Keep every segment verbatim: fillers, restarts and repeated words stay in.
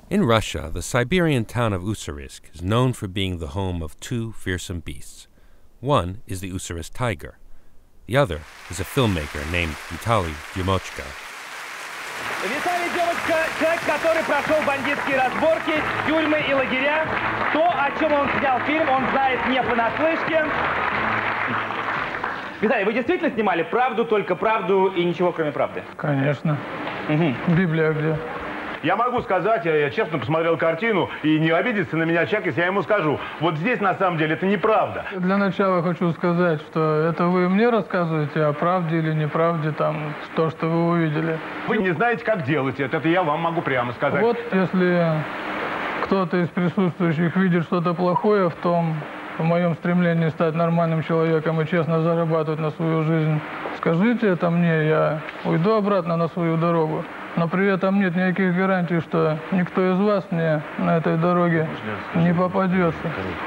In Russia, the Siberian town of Ussurisk is known for being the home of two fearsome beasts. One is the Ussurisk tiger. The other is a filmmaker named Vitaly Dymochko. Виталий Дёмочка, человек, который прошел бандитские разборки, тюрьмы и лагеря. То, о чем он снял фильм, он знает не понаслышке. Виталий, вы действительно снимали правду, только правду и ничего, кроме правды? Конечно. Угу. Библия где? Я могу сказать, я, я честно посмотрел картину, и не обидится на меня человек, если я ему скажу, вот здесь на самом деле это неправда. Для начала хочу сказать, что это вы мне рассказываете о правде или неправде, там, то, что вы увидели. Вы не знаете, как делать это, это я вам могу прямо сказать. Вот если кто-то из присутствующих видит что-то плохое в том, в моем стремлении стать нормальным человеком и честно зарабатывать на свою жизнь, скажите это мне, я уйду обратно на свою дорогу. Но при этом нет никаких гарантий, что никто из вас мне на этой дороге не попадется.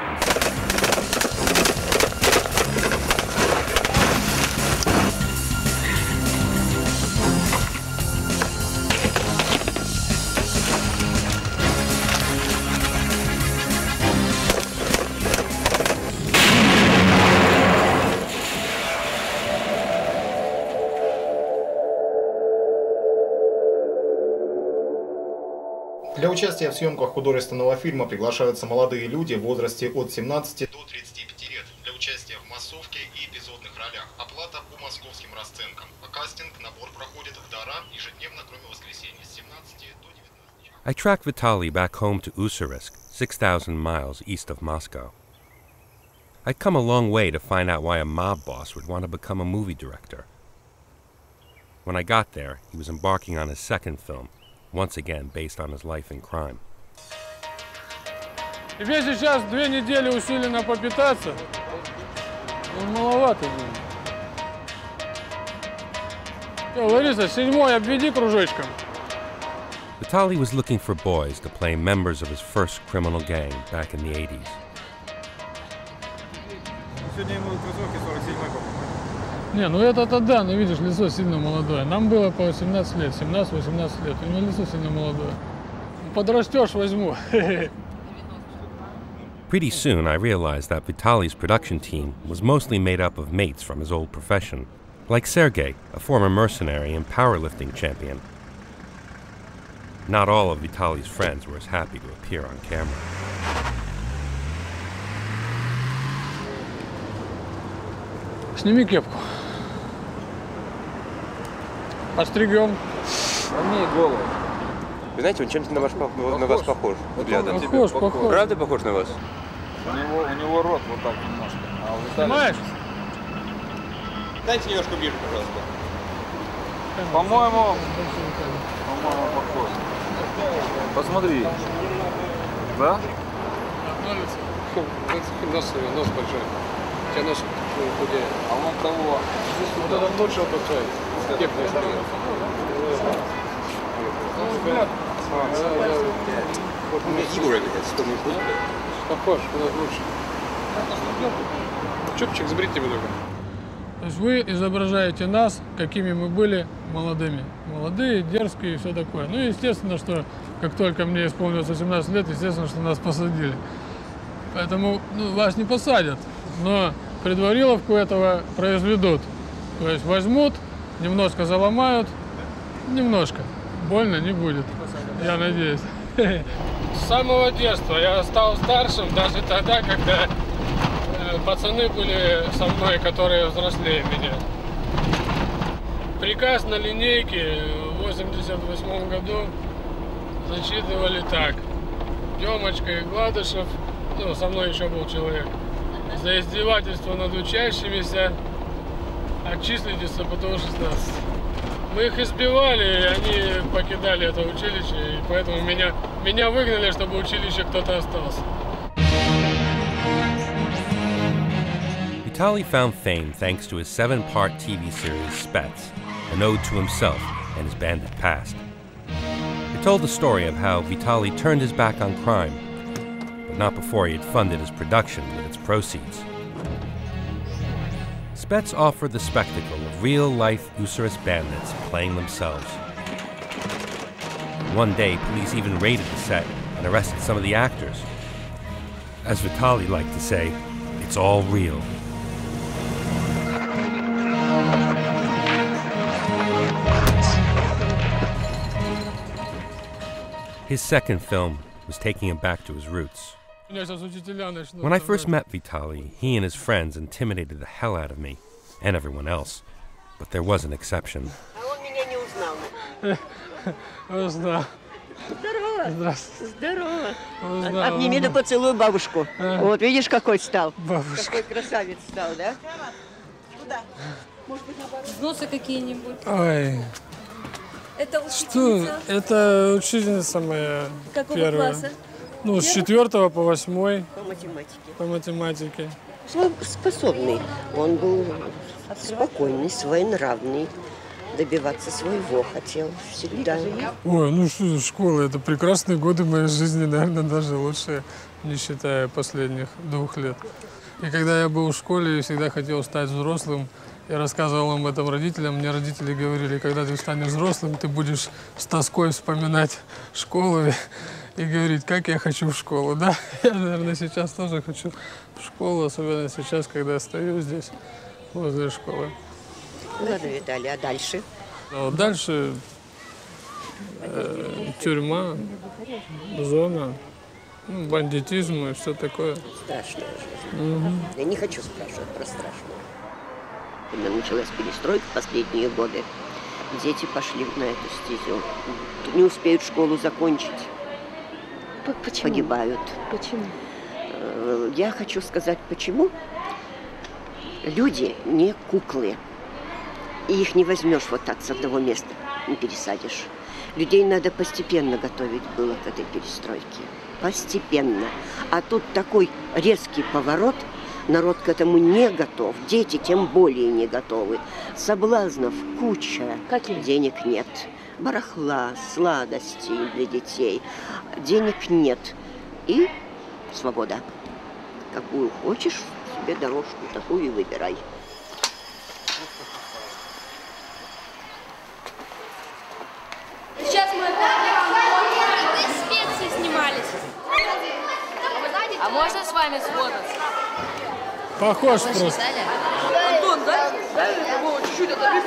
Для участия в съемках художественного фильма приглашаются молодые люди в возрасте от семнадцати до тридцати пяти лет. Для участия в массовке и эпизодных ролях. Оплата по московским расценкам. А кастинг, набор проходит в Дара ежедневно, кроме воскресенья, с семнадцати до девятнадцати. I tracked Vitaly back home to Ussurisk, six thousand miles east of Moscow. I'd come a long way to find out why a mob boss would want to become a movie director. When I got there, he was embarking on his second film, once again based on his life in crime. Тебе сейчас две недели усиленно попитаться, ну, маловато. Yo, Лариса, седьмой обведи кружочком. Vitaly was looking for boys to play members of his first criminal gang back in the eighties. Сегодня ему кроссовки сорок седьмой покупать. Не, ну это-то да, но видишь, лицо сильно молодое. Нам было по восемнадцать лет, семнадцать-восемнадцать лет. У него лицо сильно молодое. Подрастешь, возьму. Pretty soon, I realized that Vitaly's production team was mostly made up of mates from his old profession, like Sergei, a former mercenary and powerlifting champion. Not all of Vitaly's friends were as happy to appear on camera. Сними кепку. Постригем. Ровнее голову. Вы знаете, он чем-то на, ваш, на вас похож. Взглядом. Похож, похож. Правда похож на вас? У него, у него рот вот так немножко. А у Понимаешь? Дайте немножко ближе, пожалуйста. По-моему, по-моему, похож. Посмотри. Да? Нос, нос большой. У тебя нос худее. А вон того. Вот это лучше отпускай. Кепку Похож, куда лучше. Чупчик, сбрите его только. То есть вы изображаете нас, какими мы были молодыми. Молодые, дерзкие и все такое. Ну, естественно, что как только мне исполнилось восемнадцать лет, естественно, что нас посадили. Поэтому ну, вас не посадят, но предвариловку этого произведут. То есть возьмут, немножко заломают, немножко. Больно не будет, я надеюсь. С самого детства я стал старшим, даже тогда, когда э, пацаны были со мной, которые взрослее меня. Приказ на линейке в восемьдесят восьмом году зачитывали так. Демочка и Гладышев, ну, со мной еще был человек, за издевательство над учащимися отчислите СПТУ шестнадцать. Мы их избивали, и они покидали это училище, и поэтому меня, меня выгнали, чтобы в училище кто-то остался. Vitaly found fame thanks to his seven-part T V series Spets, an ode to himself and his bandit past. It told the story of how Vitaly turned his back on crime, but not before he had funded his production with its proceeds. Spets offered the spectacle of real-life Ussurisk bandits playing themselves. One day, police even raided the set and arrested some of the actors. As Vitaly liked to say, it's all real. His second film was taking him back to his roots. When I first met Vitaly, he and his friends intimidated the hell out of me, and everyone else. But there was an exception. Здорово. Здорово. Обними да поцелуй бабушку. Вот видишь, какой стал. Бабушка. Какой красавец стал, да? Куда? Взносы какие-нибудь? Ой. Это учительница? Что? Это учительница моя. Какого первая. класса? Ну, с четвертого по восьмой. По математике. По математике. Способный. Он был спокойный, своенравный. Добиваться своего хотел всегда. Ой, ну что, школа, это прекрасные годы моей жизни, наверное, даже лучшие, не считая последних двух лет. И когда я был в школе и всегда хотел стать взрослым, я рассказывал об этом родителям, мне родители говорили, когда ты станешь взрослым, ты будешь с тоской вспоминать школу и говорить, как я хочу в школу, да? Я, наверное, сейчас тоже хочу в школу, особенно сейчас, когда я стою здесь, возле школы. Ладно, Виталий, а дальше? А вот дальше э, тюрьма, зона, ну, бандитизм и все такое. Страшная жизнь. Угу. Я не хочу спрашивать про страшное. Когда началась перестройка в последние годы, дети пошли на эту стезю. Не успеют школу закончить. Почему? Погибают. Почему? Я хочу сказать, почему. Люди не куклы. И их не возьмешь вот так с одного места, не пересадишь. Людей надо постепенно готовить было к этой перестройке. Постепенно. А тут такой резкий поворот, народ к этому не готов. Дети тем более не готовы. Соблазнов куча. Какие? Денег нет. Барахла, сладостей для детей. Денег нет. И свобода. Какую хочешь, себе дорожку такую и выбирай. Сейчас мы опять специи снимались. А можно с вами сфотаться? Похож просто. Антон, да? Чуть-чуть отодвинь.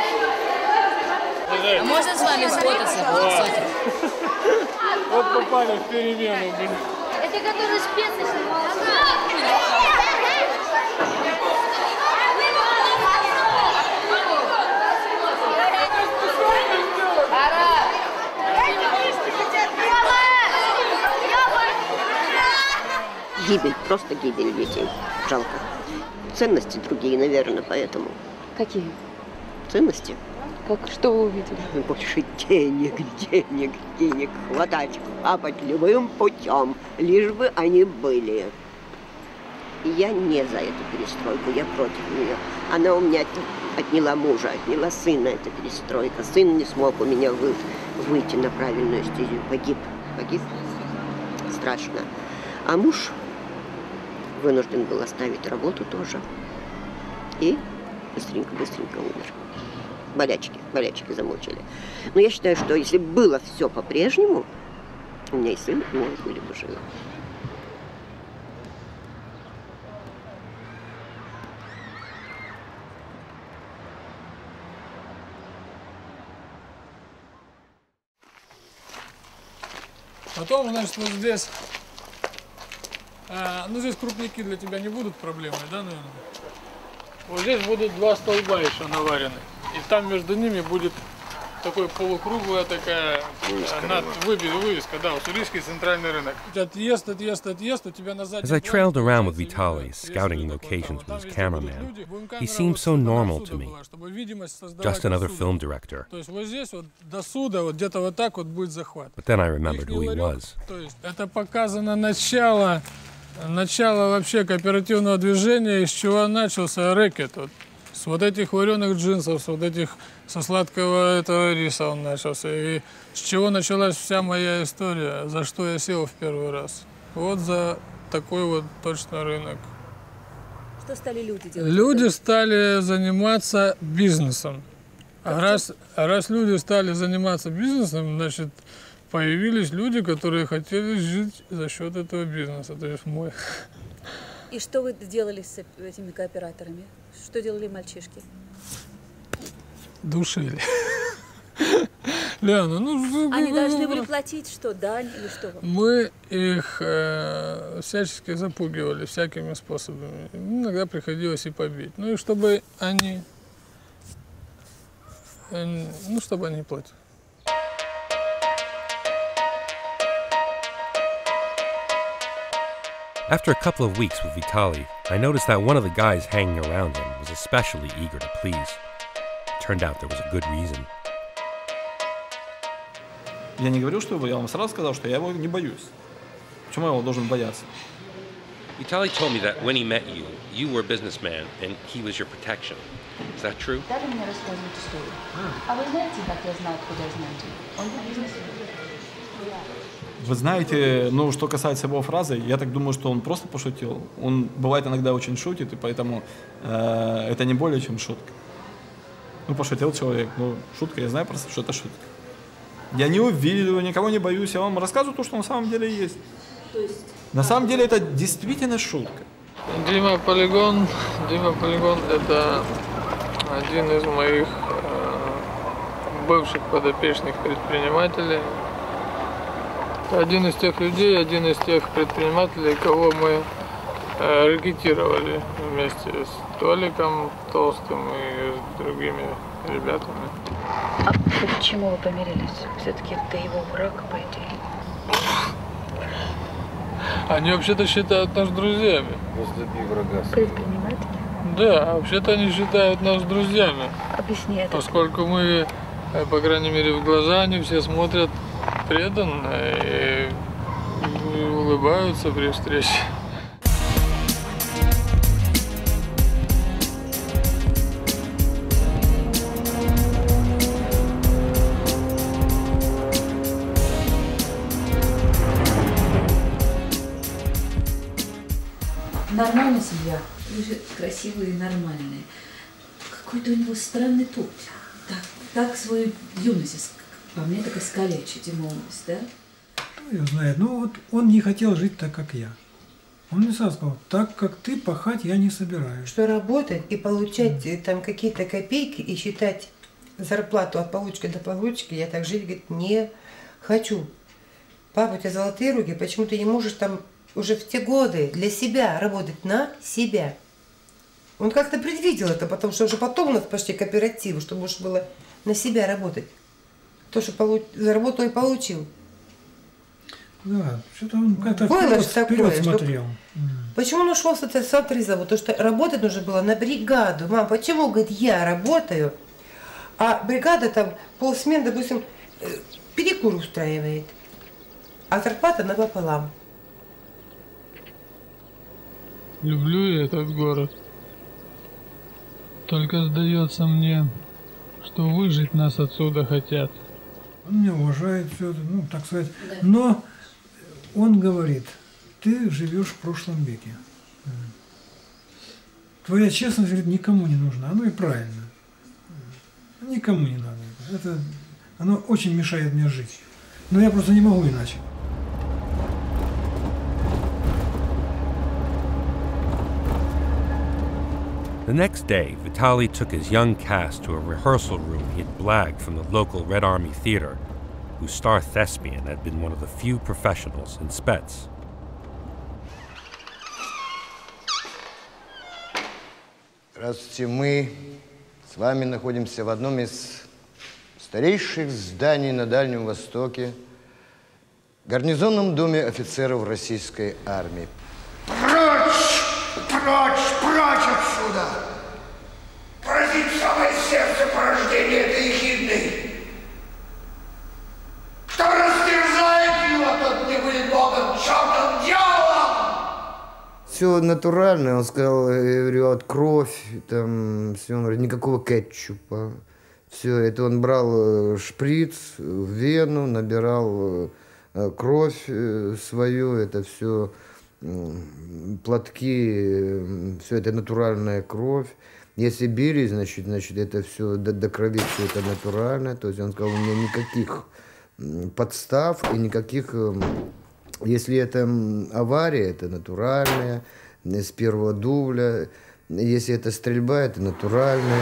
А можно с вами сфотаться? Вот попали в перемену. Это который специи снимался. Гибель, просто гибель детей. Жалко. Ценности другие, наверное, поэтому. Какие? Ценности? Как? Что вы увидели? Больше денег, денег, денег. Хватать, хапать любым путем, лишь бы они были. И я не за эту перестройку, я против нее. Она у меня отняла мужа, отняла сына, эта перестройка. Сын не смог у меня вы, выйти на правильную стезю. Погиб, погиб. Страшно. А муж вынужден был оставить работу тоже. И быстренько-быстренько умер. Болячки, болячки замучили. Но я считаю, что если было все по-прежнему, у меня и сын мой были бы живы. Потом, значит, вот здесь, а, ну здесь крупники для тебя не будут проблемой, да, наверное? Вот здесь будут два столба еще наварены, и там между ними будет такой полукруглая такая над, вывеска, вывеска, да, уссурийский центральный рынок. Отъезд, отъезд, отъезд, у тебя на заднем. As I trailed around with Vitaly, scouting locations with his cameraman, he seemed so normal to me, just another film director. То есть вот здесь вот до суда, вот где-то вот так вот будет захват. But then I remembered who he was. То есть это показано начало, начало вообще кооперативного движения, из чего начался рэкет. Вот. С вот этих вареных джинсов, с вот этих, со сладкого этого риса он начался. И с чего началась вся моя история, за что я сел в первый раз. Вот за такой вот точно рынок. Что стали люди делать? Люди стали заниматься бизнесом. А раз, а раз люди стали заниматься бизнесом, значит, появились люди, которые хотели жить за счет этого бизнеса, то есть мой. И что вы делали с этими кооператорами? Что делали мальчишки? Душили. Ляна, ну... Они должны были платить что, дань или что? Мы их э, всячески запугивали всякими способами. Иногда приходилось и побить. Ну и чтобы они... Э, ну, чтобы они платили. After a couple of weeks with Vitaly, I noticed that one of the guys hanging around him was especially eager to please. Turned out there was a good reason. Я не говорю, что его, я вам сразу сказал, что я его не боюсь. Почему я его должен бояться? Vitaly told me that when he met you, you were a businessman and he was your protection. Is that true? Дали мне рассказывать историю. А вы знаете, как я знаю, откуда я знаю? Он был бизнесмен. Вы знаете, ну, что касается его фразы, я так думаю, что он просто пошутил. Он бывает иногда очень шутит, и поэтому э, это не более чем шутка. Ну, пошутил человек, ну, шутка, я знаю просто, что это шутка. Я не увидел, никого не боюсь, я вам рассказываю то, что на самом деле есть. То есть... На самом деле это действительно шутка. Дима Полигон, Дима Полигон — это один из моих э, бывших подопечных предпринимателей. Это один из тех людей, один из тех предпринимателей, кого мы э, рекетировали вместе с Толиком Толстым и с другими ребятами. А почему вы помирились? Все-таки это его враг, по идее. Они вообще-то считают нас друзьями. Возлюби врага. Предприниматели? Да, вообще-то они считают нас друзьями. Объясни это. Поскольку мы, по крайней мере, в глаза они все смотрят преданно и улыбаются при встрече. Нормальная семья, красивые и нормальные. Какой-то у него странный путь. Так, так свою юность, по мне, так искалечить и молодость, да? Ну, я знаю. Ну, вот он не хотел жить так, как я. Он мне сразу сказал, так как ты, пахать я не собираюсь. Что работать и получать mm. там какие-то копейки и считать зарплату от получки до получки, я так жить, говорит, не хочу. Папа, у тебя золотые руки, почему ты не можешь там уже в те годы для себя работать на себя? Он как-то предвидел это, потому что уже потом у нас пошли кооперативы, чтобы уж было на себя работать. То, что получ... заработал и получил. Да, что-то он как-то вперед, вперед смотрел. Что... Почему он ушел с этой завода? Потому что работать нужно было на бригаду. Мам, почему, говорит, я работаю, а бригада там полсмен, допустим, перекур устраивает, а зарплата напополам. Люблю я этот город. Только сдается мне, что выжить нас отсюда хотят. Он меня уважает, все это, ну, так сказать. Но он говорит, ты живешь в прошлом веке. Твоя честность, говорит, никому не нужна. Оно и правильно. Никому не надо. Это, оно очень мешает мне жить. Но я просто не могу иначе. The next day, Vitaly took his young cast to a rehearsal room he had blagged from the local Red Army theater, whose star thespian had been one of the few professionals in Spets. Здравствуйте, мы с вами находимся в одном из старейших зданий на Дальнем Востоке, гарнизонном доме офицеров российской армии. Прочь! Прочь! Прочь отсюда! Поразит самое сердце порождения этой ехидной! Кто растерзает его, тот не будет богом, чертом, дьяволом! Все натурально, он сказал, я говорю, вот кровь, там, все, он говорит, никакого кетчупа. Все, это он брал шприц в вену, набирал кровь свою, это все платки, все это натуральная кровь. Если били, значит, значит это все до, до крови, все это натурально. То есть он сказал, у меня никаких подстав и никаких... Если это авария, это натуральная, с первого дубля. Если это стрельба, это натуральная.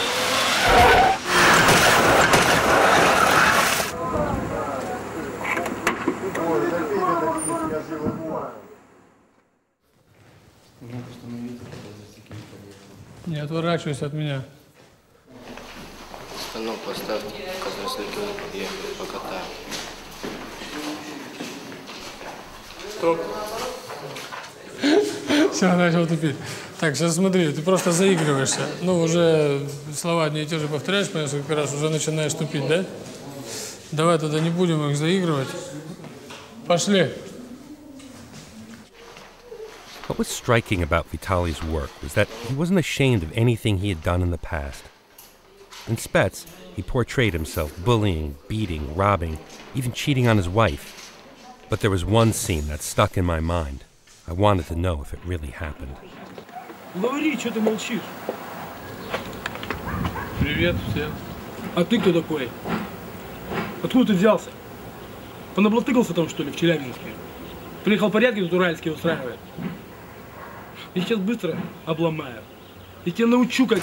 Не отворачивайся от меня. Станок поставьте, козырсники я покатаю. Стоп. Все, начал тупить. Так, сейчас смотри, ты просто заигрываешься. Ну, уже слова одни и те же повторяешь по несколько раз, уже начинаешь тупить, да? Давай тогда не будем их заигрывать. Пошли. What was striking about Vitaly's work was that he wasn't ashamed of anything he had done in the past. In Spets, he portrayed himself bullying, beating, robbing, even cheating on his wife. But there was one scene that stuck in my mind. I wanted to know if it really happened. Говори, что ты молчишь? Привет всем. А ты кто такой? Откуда ты взялся? Понаблатыкался там, что ли, в Челябинске? Приехал порядки тут уральские устраивать. Я сейчас быстро обломаю. Я тебя научу, как...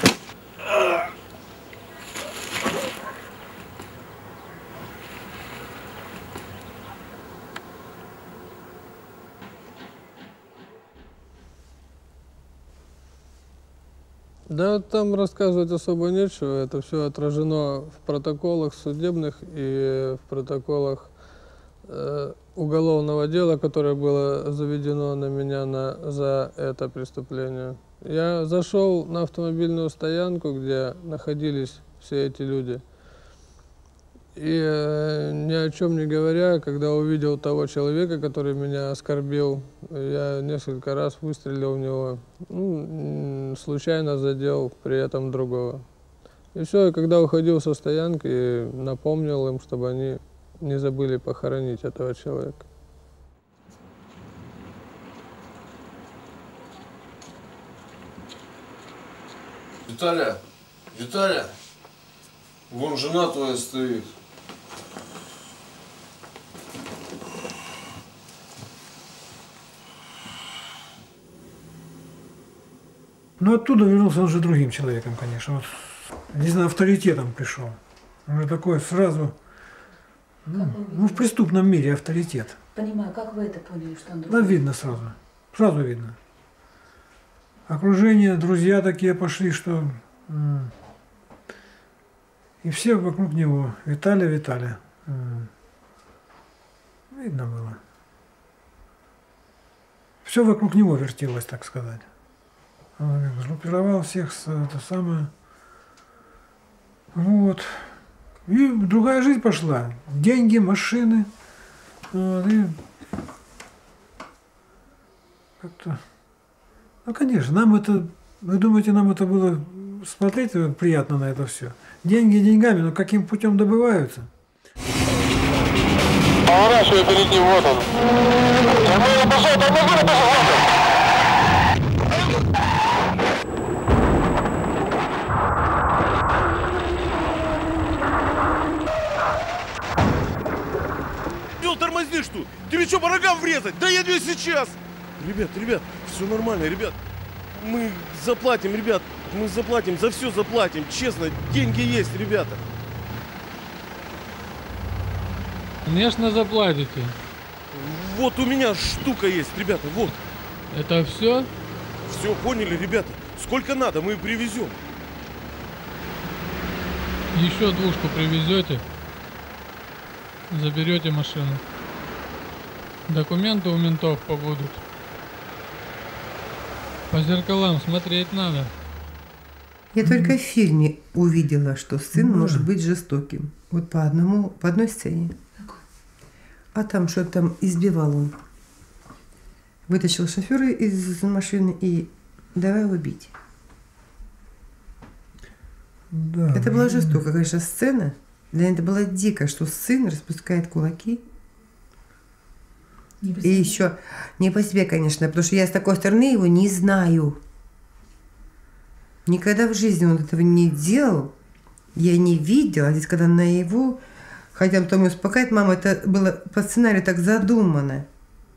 Да, там рассказывать особо нечего. Это все отражено в протоколах судебных и в протоколах э, уголовного дела, которое было заведено на меня на, за это преступление. Я зашел на автомобильную стоянку, где находились все эти люди. И э, ни о чем не говоря, когда увидел того человека, который меня оскорбил, я несколько раз выстрелил в него, ну, случайно задел при этом другого. И все, и когда уходил со стоянки, напомнил им, чтобы они не забыли похоронить этого человека. Виталя, Виталя, вон жена твоя стоит. Но оттуда вернулся он уже другим человеком, конечно. Вот, не знаю, авторитетом пришел. Он же такой сразу, ну, ну, в преступном мире авторитет. Понимаю, как вы это поняли, что он Да, другой? видно сразу. Сразу видно. Окружение, друзья такие пошли, что... м, И все вокруг него. Виталя, Виталя. М, Видно было. Все вокруг него вертелось, так сказать. Он группировал всех, с- это самое. Вот. И другая жизнь пошла. Деньги, машины. Вот, и как-то... Ну, конечно, нам это... Вы думаете, нам это было смотреть приятно на это все? Деньги деньгами, но каким путем добываются? Поворачивай впереди, вот он. Тормоза пошел, тормоза пошел, вот он. Тормозишь тут? Тебе что, по рогам врезать? Да я тебе сейчас! Ребят, ребят, все нормально, ребят. Мы заплатим, ребят. Мы заплатим, за все заплатим. Честно, деньги есть, ребята. Конечно, заплатите. Вот у меня штука есть, ребята, вот. Это все? Все, поняли, ребята? Сколько надо, мы привезем. Еще двушку привезете, заберете машину. Документы у ментов побудут. По зеркалам смотреть надо. Я только в фильме увидела, что сын может быть жестоким. Вот по одному, по одной сцене. А там что-то там избивал он. Вытащил шофера из машины и давай его бить. Да. Это была жестокая, конечно, сцена. Для меня это было дико, что сын распускает кулаки. И еще не по себе, конечно, потому что я с такой стороны его не знаю. Никогда в жизни он этого не делал. Я не видела. А здесь, когда наяву, Хотя потом ее успокаивает, мама, это было по сценарию так задумано.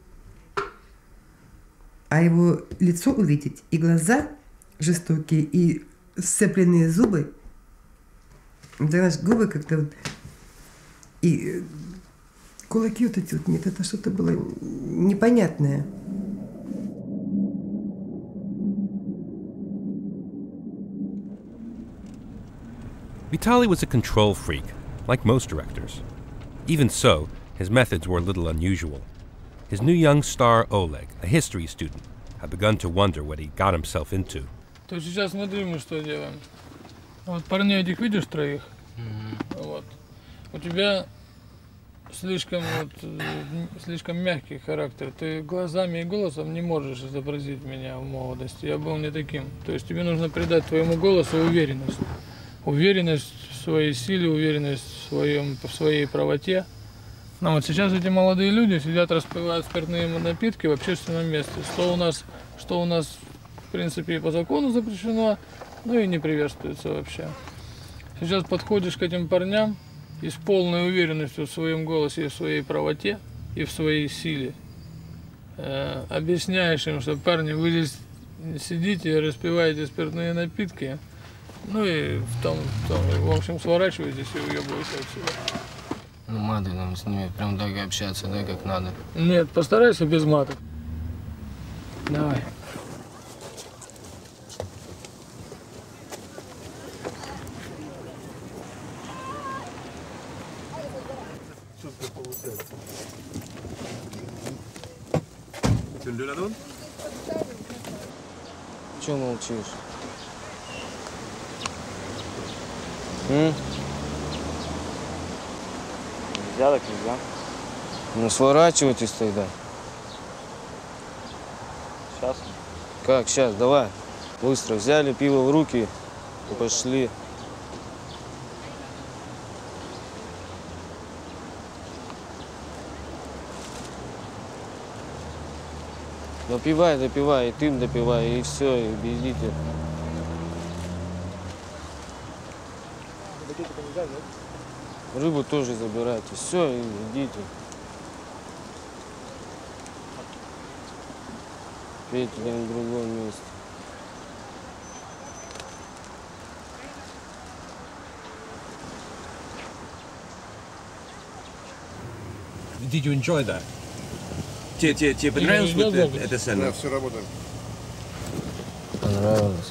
А его лицо увидеть, и глаза жестокие, и сцепленные зубы, знаешь, губы как-то вот, и кулаки вот эти вот, нет, это что-то было непонятное. Vitaly was a control freak, like most directors. Even so, his methods were a little unusual. His new young star, Oleg, a history student, had begun to wonder what he got himself into. То сейчас смотри, мы что делаем. Вот парней этих видишь троих? Mm-hmm. Вот. У тебя слишком, вот, слишком мягкий характер. Ты глазами и голосом не можешь изобразить меня в молодости. Я был не таким. То есть тебе нужно придать твоему голосу уверенность. Уверенность в своей силе, уверенность в, своем, в своей правоте. Но вот сейчас эти молодые люди сидят, распивают спиртные напитки в общественном месте. Что у нас, что у нас в принципе и по закону запрещено, ну и не приветствуется вообще. Сейчас подходишь к этим парням и с полной уверенностью в своем голосе и в своей правоте, и в своей силе э, объясняешь им, что парни, вы здесь сидите и распиваете спиртные напитки, ну и в том, в, том, в общем, сворачивайтесь и уебывайте отсюда. Ну, маты нам с ними прям так общаться, да, как надо. Нет, постарайся без матов. Давай. Чего молчишь? М? Нельзя так нельзя. Ну сворачивайтесь тогда. Сейчас. Как сейчас? Давай. Быстро взяли пиво в руки и пошли. Допивай, допивай, и ты допивай, и все, и бегите. Рыбу тоже забирайте, все, и идите. Пейте где-нибудь в другом месте. Did you enjoy that? Тебе, тебе, тебе понравилась вот эта, эта сцена? Да, все работает. Понравилось.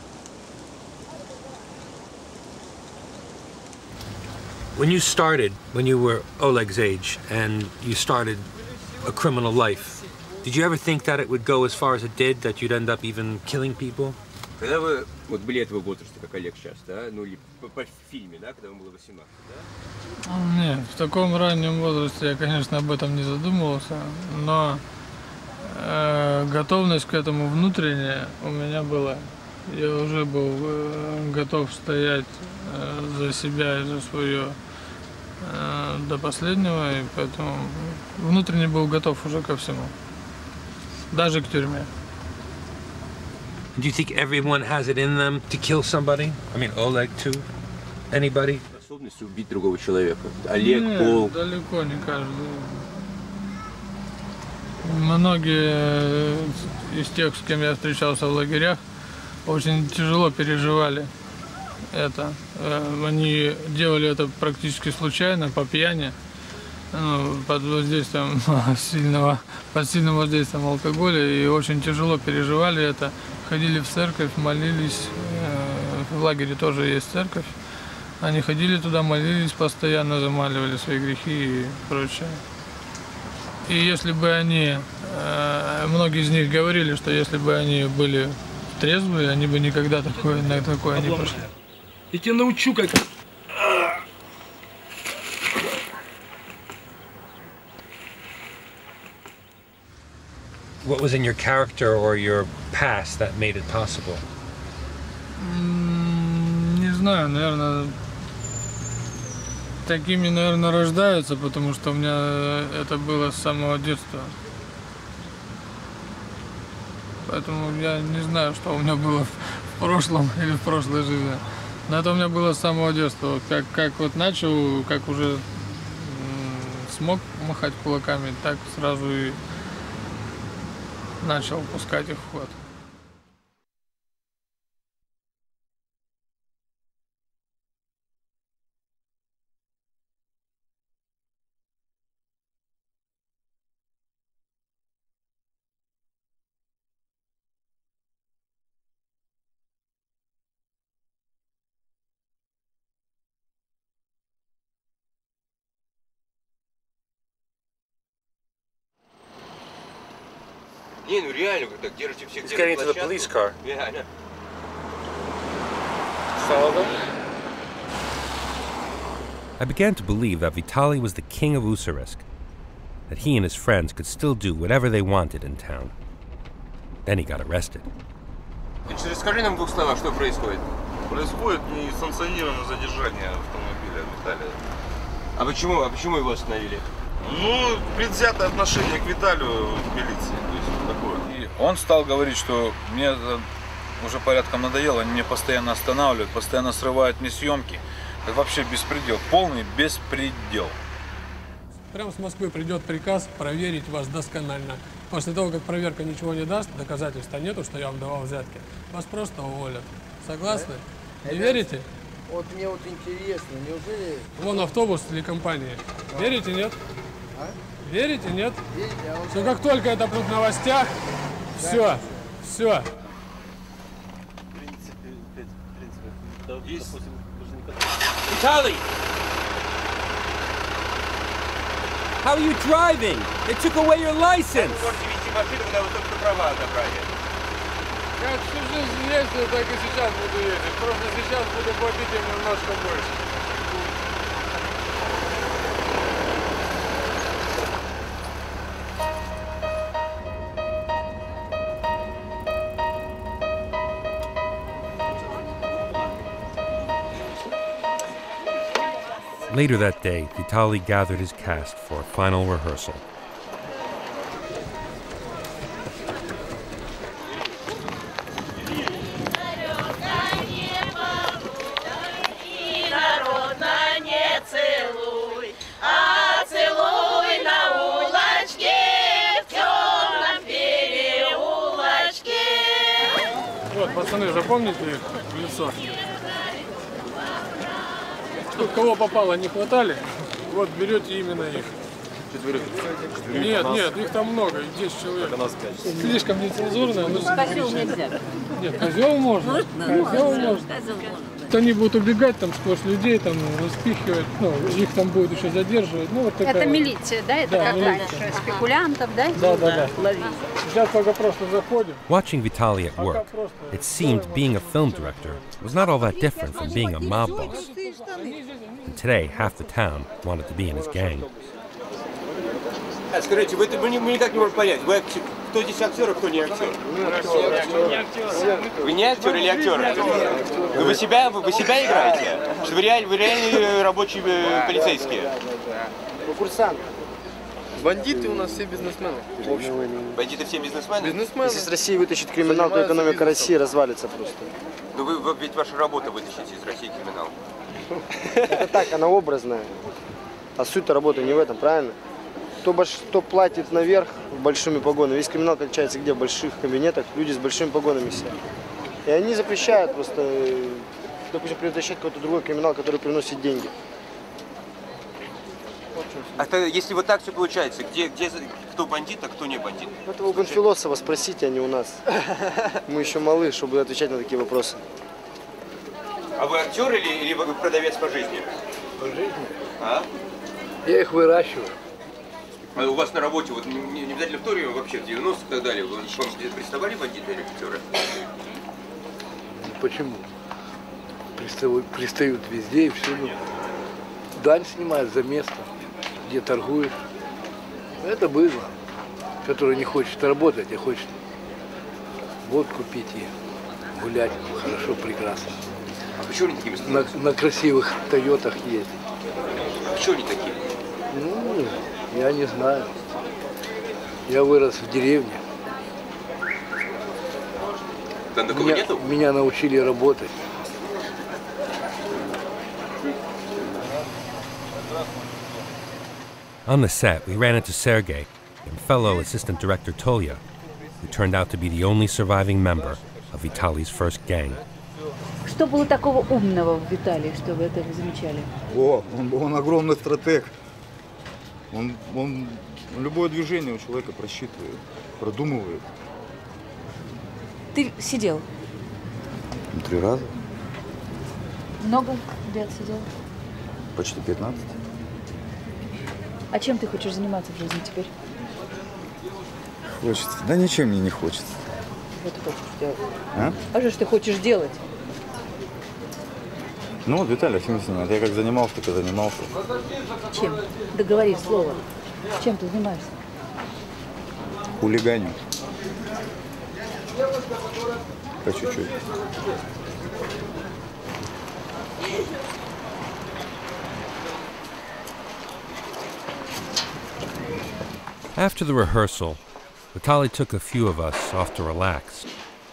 When you started, when you were Oleg's age, and you started a criminal life, did you ever think that it would go as far as it did, that you'd end up even killing people? Когда вы вот были этого возраста, как Олег сейчас, да, ну или по, по фильме, да, когда вам было восемнадцать, да? Нет, в таком раннем возрасте я, конечно, об этом не задумывался, но э, готовность к этому внутренняя у меня была. Я уже был э, готов стоять э, за себя и за свое э, до последнего, и поэтому внутренне был готов уже ко всему, даже к тюрьме. Do you think everyone has it in them to kill somebody? I mean, Oleg too? Anybody? Способность убить другого человека. Олег, Нет, Пол. далеко не каждый. Многие из тех, с кем я встречался в лагерях, очень тяжело переживали это. Они делали это практически случайно, по пьяни, ну, под воздействием сильного, под сильным воздействием алкоголя, и очень тяжело переживали это. Ходили в церковь, молились, в лагере тоже есть церковь. Они ходили туда, молились постоянно, замаливали свои грехи и прочее. И если бы они, многие из них говорили, что если бы они были трезвые, они бы никогда такое, на такое не пошли. Я тебя научу, как... What was in your character or your past that made it possible? Не знаю, наверное, такими, наверное, рождаются, потому что у меня это было с самого детства. Поэтому я не знаю, что у меня было в прошлом или в прошлой жизни. Но это у меня было с самого детства. Как, как вот начал, как уже смог махать кулаками, так сразу и начал пускать их в ход. Не, ну реально, вы так держите всех. He's getting to the police car. Реально. I began to believe that Vitaly was the king of Usurisk, that he and his friends could still do whatever they wanted in town. Then he got arrested. Расскажи нам в двух словах, что происходит. Происходит несанкционированное задержание автомобиля Виталия. А почему, а почему его остановили? Ну, предвзятое отношение к Виталию в милиции, то есть вот такое. И он стал говорить, что мне это уже порядком надоело, они меня постоянно останавливают, постоянно срывают мне съемки. Это вообще беспредел, полный беспредел. Прямо с Москвы придет приказ проверить вас досконально. После того, как проверка ничего не даст, доказательства нету, что я вам давал взятки, вас просто уволят. Согласны? Не верите? Вот мне вот интересно, неужели... Вон автобус телекомпании. А? Верите, нет? А? Верите, нет? Верите, а вот... Все, как только это будет в новостях, да. все, все. Vitaly! How are you driving? They took away your license! Как всю жизнь ездил, так и сейчас буду ездить. Просто сейчас буду платить им немножко больше. Later that day, Vitaly gathered his cast for a final rehearsal. Вот, пацаны, запомните их в лицо? Тут кого попало не хватали, вот берете именно их. Четверых. Нет, нет, их там много, десять человек. Слишком нецензурно. Козел нельзя. Нет, козел можно. Козел можно. Они будут убегать там сквозь людей, там распихивать, ну, их там будут еще задерживать. Ну, вот такая... Это милиция, да? Это да, как милиция. раньше, спекулянтов, да? Да, да, да. Сейчас только просто заходим. Watching Vitaly at work, it seemed being a film director was not all that different from being a mob boss. And today, half the town wanted to be in his gang. Скажите, вы, мы, мы никак не можем понять, вы, кто здесь актер, а кто не актер? Вы не актер или актер? Вы, вы, себя, вы, вы себя играете? Что вы, реаль, вы реальные рабочие полицейские? Вы курсант. Бандиты у нас все бизнесмены. В общем. Бандиты все бизнесмены? Бизнесмены. Если с России вытащить криминал, то экономика России развалится просто. Ну вы, вы, ведь ваша работа вытащить из России криминал. Это так, она образная. А суть-то работы не в этом, правильно? Кто, больш... Кто платит наверх большими погонами, весь криминал кончается где? В больших кабинетах, люди с большими погонами сидят. И они запрещают просто, допустим, превращать какой-то другой криминал, который приносит деньги. А то, если вот так все получается, где, где, кто бандит, а кто не бандит? Это у Гонфилосова спросите, а не у нас. Мы еще малы, чтобы отвечать на такие вопросы. А вы актер или, или вы продавец по жизни? По жизни? А? Я их выращиваю. А у вас на работе, вот не, не обязательно в Торе, вообще в девяностых и так далее, вы, вам приставали бандиты или актеры? Почему? Пристают, пристают везде и всюду. Дань снимают за место, где торгуешь. Это быдло, которое не хочет работать, а хочет водку пить и гулять хорошо, прекрасно. А почему они такими на, на красивых Тойотах ездить. А почему они такие? Ну, я не знаю. Я вырос в деревне. Там такого меня, нету? Меня научили работать. On the set, we ran into Sergei and fellow assistant director Tolya, who turned out to be the only surviving member of Vitaly's first gang. Что было такого умного в Виталии, что вы это замечали? О, он, он огромный стратег. Он, он любое движение у человека просчитывает, продумывает. Ты сидел? Три раза. Много лет сидел? Почти пятнадцать. А чем ты хочешь заниматься в жизни теперь? Хочется. Да ничем мне не хочется. Что ты хочешь делать? А? А что ж ты хочешь делать? Ну вот Виталий фильм снимает. Я как занимался, так и занимался. Чем? Договори слово. Чем ты занимаешься? Хулиганю. По чуть-чуть. After the rehearsal, Vitaly took a few of us off to relax.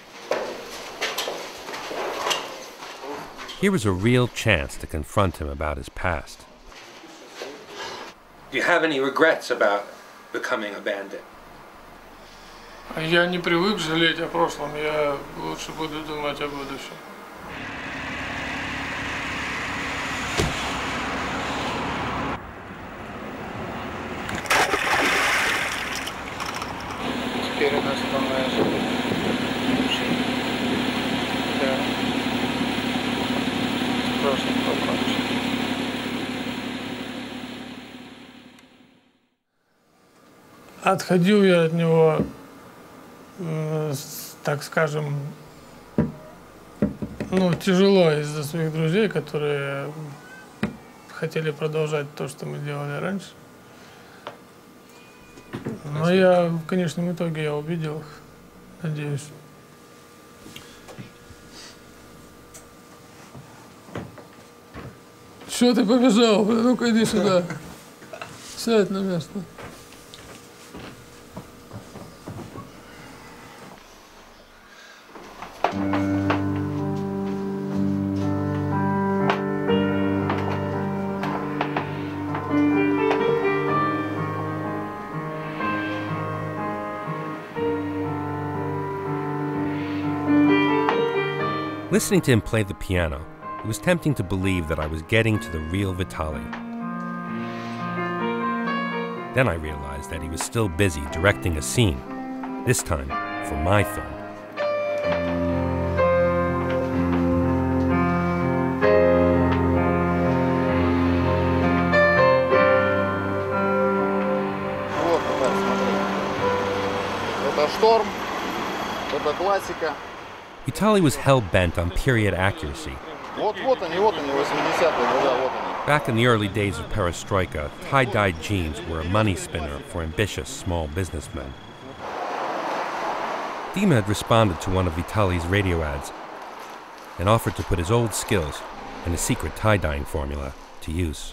Here was a real chance to confront him about his past. Do you have any regrets about becoming a bandit? Я не привык жалеть о прошлом, я лучше буду думать о будущем. Теперь у нас полная жизнь. Да. Прошлым покончено. Отходил я от него, так скажем, ну, тяжело из-за своих друзей, которые хотели продолжать то, что мы делали раньше. Но я в конечном итоге я увидел их, надеюсь. Что ты побежал? Ну-ка иди сюда. Сядь на место. Listening to him play the piano, it was tempting to believe that I was getting to the real Vitaly. Then I realized that he was still busy directing a scene, this time for my film. Вот, смотри. Это шторм, это классика. Vitaly was hell-bent on period accuracy. Вот-вот они, вот они, восьмидесятые годы, вот они. Back in the early days of perestroika, tie-dyed jeans were a money spinner for ambitious small businessmen. Dima had responded to one of Vitaly's radio ads and offered to put his old skills and his secret tie-dyeing formula to use.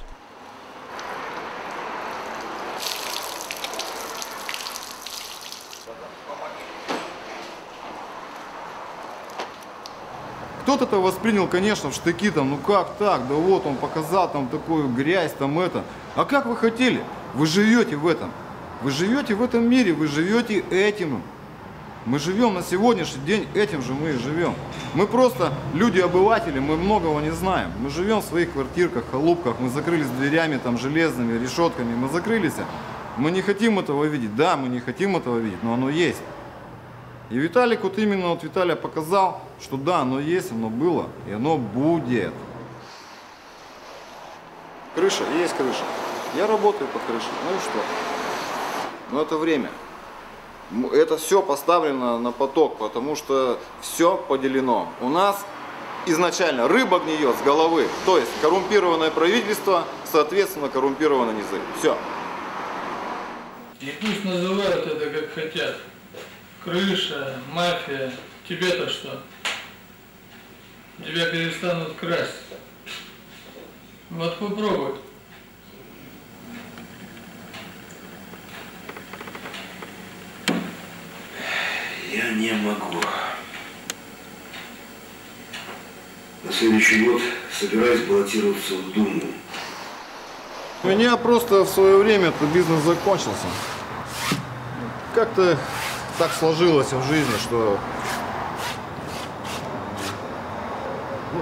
Кто-то это воспринял, конечно, в штыки, там, ну как так, да вот он показал там такую грязь, там это. А как вы хотели? Вы живете в этом. Вы живете в этом мире, вы живете этим. Мы живем на сегодняшний день, этим же мы и живем. Мы просто люди-обыватели, мы многого не знаем. Мы живем в своих квартирках, халупках, мы закрылись дверями там железными, решетками, мы закрылись. Мы не хотим этого видеть, да, мы не хотим этого видеть, но оно есть. И Виталик, вот именно вот Виталий показал, что да, оно есть, оно было, и оно будет. Крыша, есть крыша. Я работаю под крышей, ну и что? Но это время. Это все поставлено на поток, потому что все поделено. У нас изначально рыба гниет с головы, то есть коррумпированное правительство, соответственно, коррумпированные низы. Все. И пусть называют это как хотят. Крыша, мафия, тебе-то что? Тебя перестанут красть. Вот попробуй. Я не могу. На следующий год собираюсь баллотироваться в Думу. У меня просто в свое время этот бизнес закончился. Как-то так сложилось в жизни, что ну,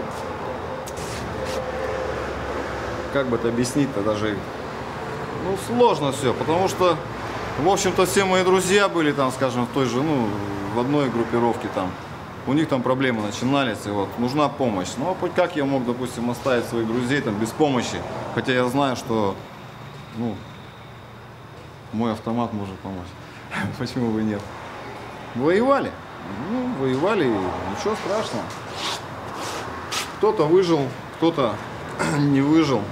как бы это объяснить-то даже ну, сложно все, потому что, в общем-то, все мои друзья были там, скажем, в той же, ну, в одной группировке там. У них там проблемы начинались, и вот нужна помощь. Ну, а как я мог, допустим, оставить своих друзей там без помощи, хотя я знаю, что, ну, мой автомат может помочь. Почему бы нет? Воевали. Ну, воевали, и ничего страшного. Кто-то выжил, кто-то не выжил.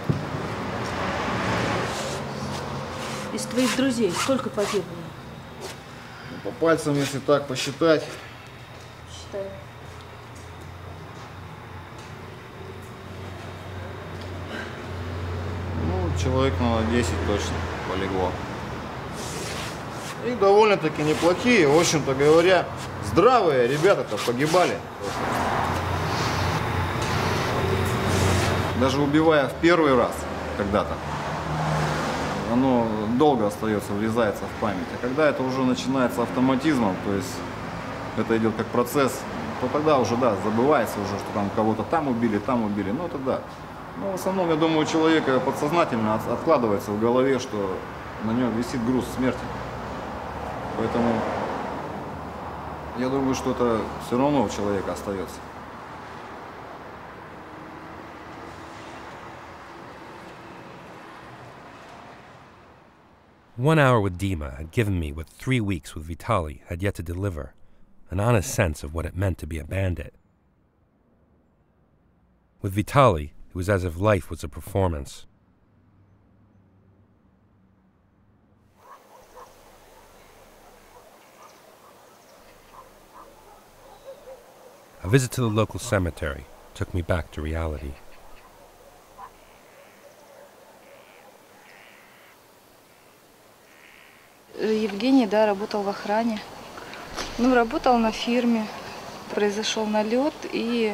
Из твоих друзей сколько погибло? По пальцам, если так посчитать. Считаю. Ну, человек, наверное, десять точно полегло. И довольно-таки неплохие, в общем-то говоря, здравые ребята-то погибали. Даже убивая в первый раз когда-то, оно долго остается, врезается в память. А когда это уже начинается автоматизмом, то есть это идет как процесс, то тогда уже, да, забывается уже, что там кого-то там убили, там убили, ну это да. Но в основном, я думаю, у человека подсознательно откладывается в голове, что на нем висит груз смерти. Поэтому я думаю, что это все равно у человека остается. One hour with Dima had given me what three weeks with Vitaly had yet to deliver, an honest sense of what it meant to be a bandit. With Vitaly, it was as if life was a performance. A visit to the local cemetery took me back to reality. Евгений, да, работал в охране. Ну, работал на фирме. Произошел налет, и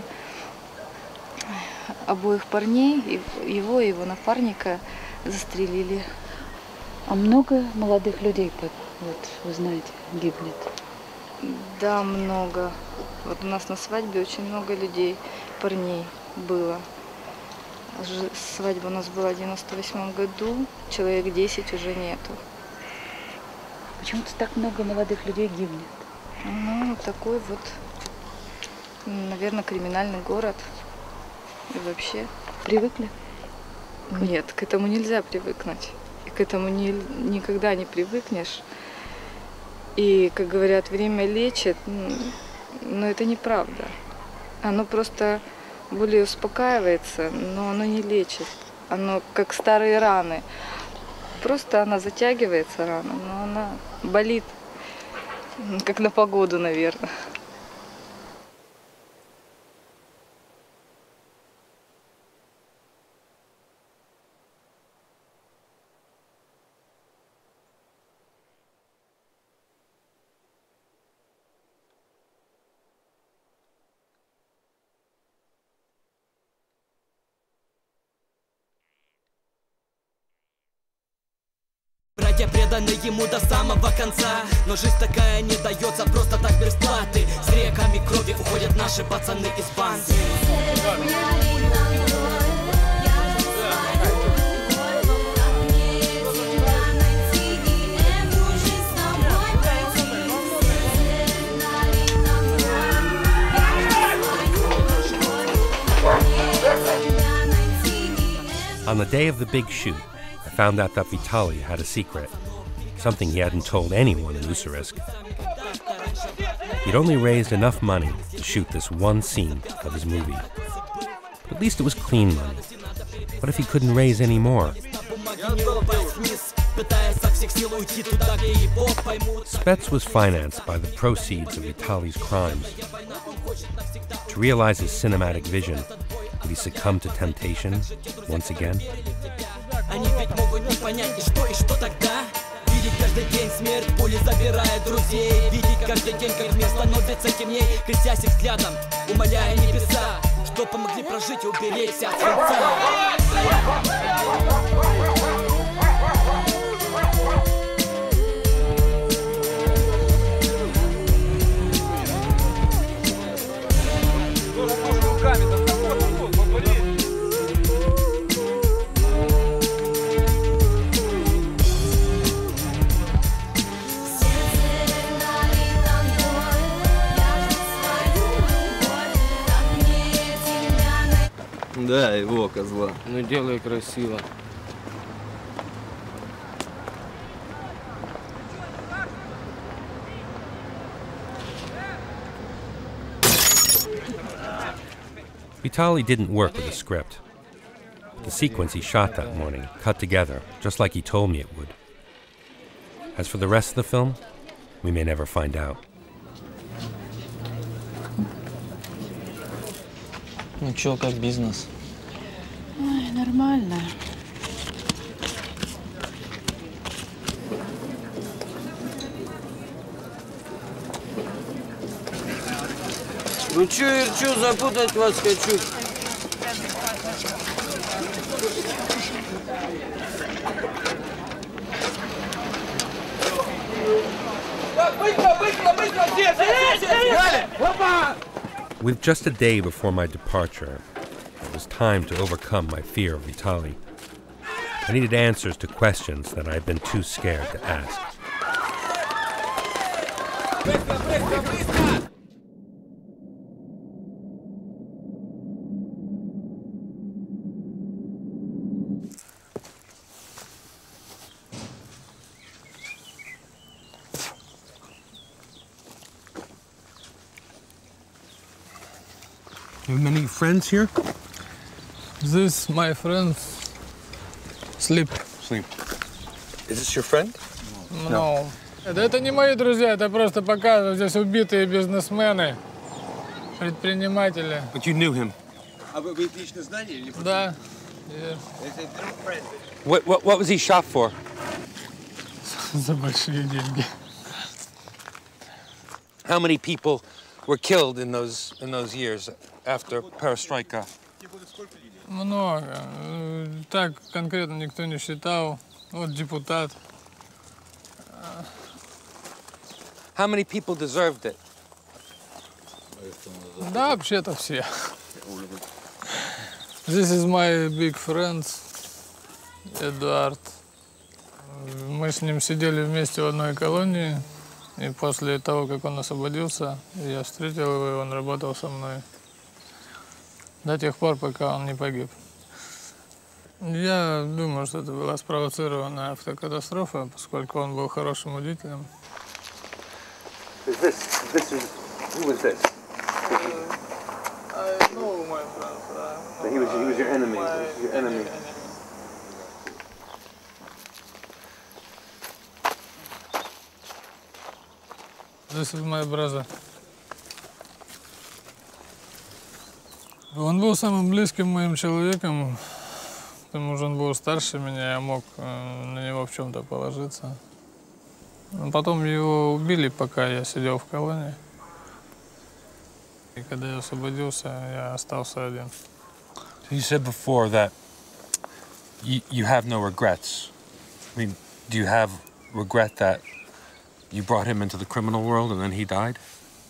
обоих парней, его и его напарника, застрелили. А много молодых людей, вот, вы знаете, гибнет? Да, много. Вот у нас на свадьбе очень много людей, парней было. Свадьба у нас была в девяносто восьмом году, человек десять уже нету. Почему-то так много молодых людей гибнет. Ну, такой вот, наверное, криминальный город. И вообще. Привыкли? Нет, к этому нельзя привыкнуть. И к этому не, никогда не привыкнешь. И, как говорят, время лечит, но это неправда. Оно просто более успокаивается, но оно не лечит. Оно как старые раны. Просто она затягивается рана, но она болит, как на погоду, наверное. Братья преданы ему до самого конца, но жизнь такая не дается просто так без платы. С реками крови уходят наши пацаны из банды. On the day of the big shoot, I found out that Vitaly had a secret, something he hadn't told anyone in Usurisk. He'd only raised enough money to shoot this one scene of his movie. But at least it was clean money. What if he couldn't raise any more? Spets was financed by the proceeds of Vitaly's crimes. To realize his cinematic vision, would he succumb to temptation once again? Они ведь могут не понять, и что, и что тогда? Видеть каждый день смерть, пули забирая друзей. Видеть каждый день, как мир становится темней, крестясь их взглядом, умоляя небеса, что помогли прожить и уберечься от свинца. Да, его, козла. Ну делай красиво. Vitaly didn't work with a script. The sequence he shot that morning cut together, just like he told me it would. As for the rest of the film, we may never find out. Ну чё, как бизнес? Ой, нормально. Ну чё, Ирчу, запутать вас хочу. Быстро, быстро, быстро, все, все, все, все! With just a day before my departure, it was time to overcome my fear of Vitaly. I needed answers to questions that I had been too scared to ask. You have many friends here? This, my friends, sleep. Sleep. Is this your friend? No. Это, это не мои друзья, это просто показывают. Здесь убитые бизнесмены, предприниматели. But you knew him? А вы, вы их лично знали или? Да. Yeah. What, what, what was he shot for? За большие деньги. How many people were killed in those, in those years after Perestroika? Много. Так конкретно никто не считал. Вот депутат. How many people deserved it? Да, вообще-то все. This is my big friend, Эдуард. Мы с ним сидели вместе в одной колонии. И после того, как он освободился, я встретил его, и он работал со мной. До тех пор, пока он не погиб. Я думаю, что это была спровоцированная автокатастрофа, поскольку он был хорошим водителем. Is this, this is, who was this? I know my friend. So he was, he was your enemy. Your enemy. This is my brother. Он был самым близким моим человеком, потому что он был старше меня, я мог на него в чем-то положиться. Но потом его убили, пока я сидел в колонии. И когда я освободился, я остался один. So you said before that you, you have no regrets. I mean, do you have regret that you brought him into the criminal world and then he died?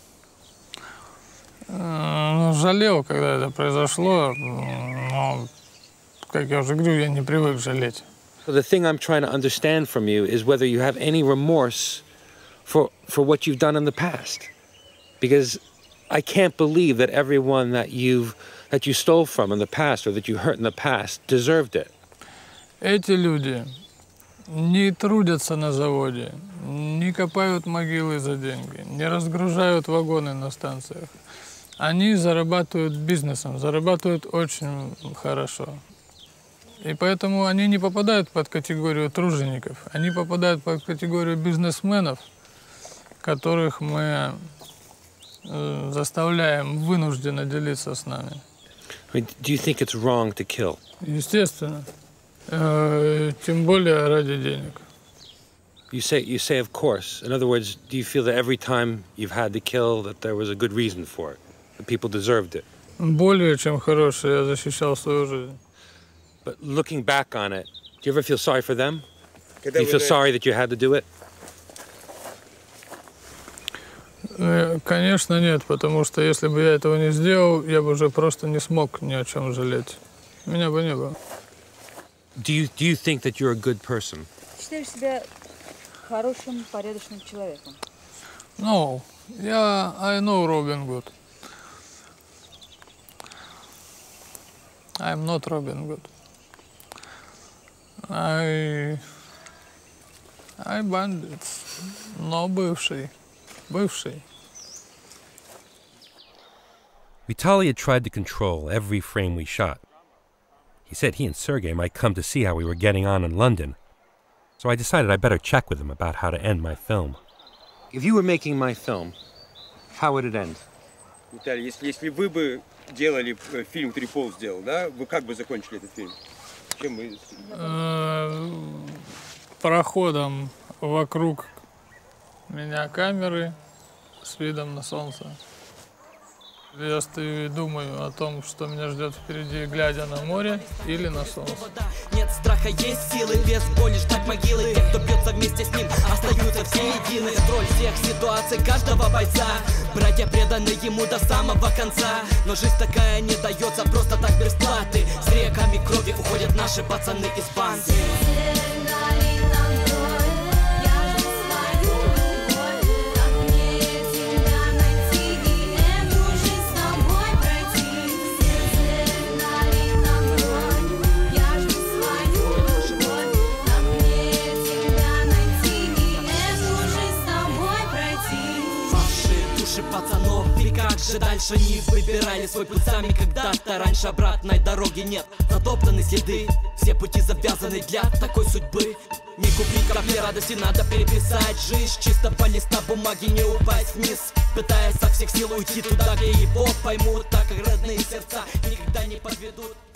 Ну, жалел, когда это произошло, но, как я уже говорю, я не привык жалеть. So the thing I'm trying to understand from you is whether you have any remorse for, for what you've done in the past. Because I can't believe that everyone that you've that you stole from in the past or that you hurt in the past deserved it. Эти люди не трудятся на заводе, не копают могилы за деньги, не разгружают вагоны на станциях. Они зарабатывают бизнесом, зарабатывают очень хорошо. И поэтому они не попадают под категорию тружеников, они попадают под категорию бизнесменов, которых мы э, заставляем вынужденно делиться с нами. I mean, do you think it's wrong to kill? Естественно. Э, тем более ради денег. You say, you say, of course. In other words, do you feel that every time you've had to kill, that there was a good reason for it, that people deserved it? Более чем хороший, я защищал свою жизнь. But looking back on it, do you ever feel sorry for them? Do Когда you вы feel на- sorry that you had to do it? Э, Конечно, нет, потому что если бы я этого не сделал, я бы уже просто не смог ни о чем жалеть. Меня бы не было. Do you, do you think that you're a good person? Считаешь себя хорошим, порядочным человеком? No, я I know Robin Hood. I'm not Robin Hood. I I bandit, но бывший, бывший. Vitaly had tried to control every frame we shot. He said he and Sergei might come to see how we were getting on in London, so I decided I better check with him about how to end my film. If you were making my film, how would it end? Виталий, если, если вы бы делали э, фильм «Трипол» сделал, да, вы как бы закончили этот фильм? Чем вы... Э, Проходом вокруг меня камеры с видом на солнце. Я стою и думаю о том, что меня ждет впереди, глядя на море или на солнце. Нет страха, есть силы, без боли ждать могилы. Те, кто бьется вместе с ним, остаются все едины. Контроль всех ситуаций каждого бойца. Братья преданы ему до самого конца. Но жизнь такая не дается просто так без платы. С реками крови уходят наши пацаны из банды. Пацанов, и как же дальше не выбирали свой путь сами когда-то. Раньше обратной дороги нет, затоптаны следы. Все пути завязаны для такой судьбы. Не купить капли радости, надо переписать жизнь. Чисто по листа бумаги, не упасть вниз, пытаясь со всех сил уйти туда, где его поймут. Так как родные сердца никогда не подведут.